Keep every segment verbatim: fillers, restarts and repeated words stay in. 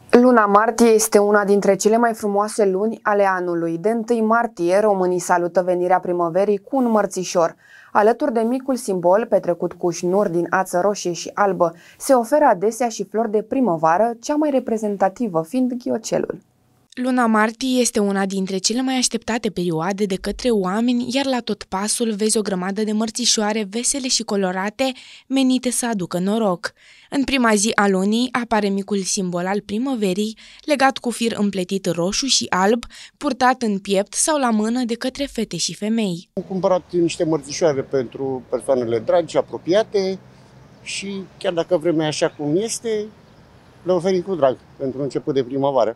Luna martie este una dintre cele mai frumoase luni ale anului. De întâi martie, românii salută venirea primăverii cu un mărțișor. Alături de micul simbol, petrecut cu șnuri din ață roșie și albă, se oferă adesea și flori de primăvară, cea mai reprezentativă fiind ghiocelul. Luna martie este una dintre cele mai așteptate perioade de către oameni, iar la tot pasul vezi o grămadă de mărțișoare vesele și colorate, menite să aducă noroc. În prima zi a lunii apare micul simbol al primăverii, legat cu fir împletit roșu și alb, purtat în piept sau la mână de către fete și femei. Am cumpărat niște mărțișoare pentru persoanele dragi, apropiate și chiar dacă vremea e așa cum este, le oferim cu drag pentru început de primăvară.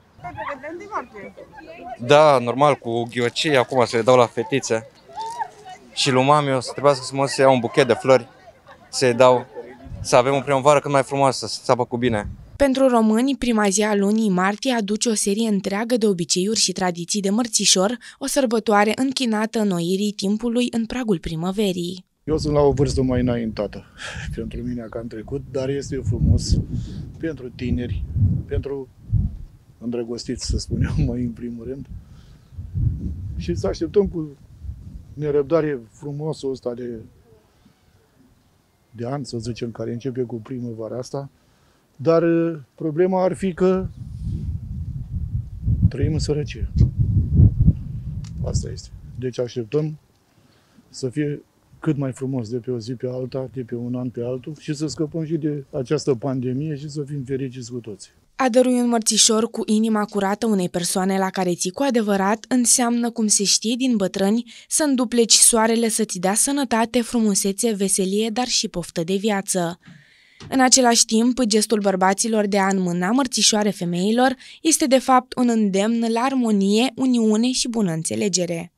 Da, normal, cu ghiocei acum să le dau la fetițe. Și lui mami o să trebuiască să mă să iau un buchet de flori, să-i dau, să avem o primăvară cât mai frumoasă, să sapă cu bine. Pentru români, prima zi a lunii martie aduce o serie întreagă de obiceiuri și tradiții de mărțișor, o sărbătoare închinată înnoirii timpului în pragul primăverii. Eu sunt la o vârstă mai înaintată pentru mine ca în trecut, dar este frumos pentru tineri, pentru îndrăgostiți, să spunem, mai în primul rând. Și să așteptăm cu nerăbdare frumosul ăsta de, de an, să zicem, care începe cu primăvara asta. Dar problema ar fi că trăim în sărăcie. Asta este. Deci așteptăm să fie cât mai frumos de pe o zi pe alta, de pe un an pe altul și să scăpăm și de această pandemie și să fim fericiți cu toții. A dărui un mărțișor cu inima curată unei persoane la care ții cu adevărat înseamnă, cum se știe din bătrâni, să îndupleci soarele să-ți dea sănătate, frumusețe, veselie, dar și poftă de viață. În același timp, gestul bărbaților de a înmâna mărțișoare femeilor este de fapt un îndemn la armonie, uniune și bună înțelegere.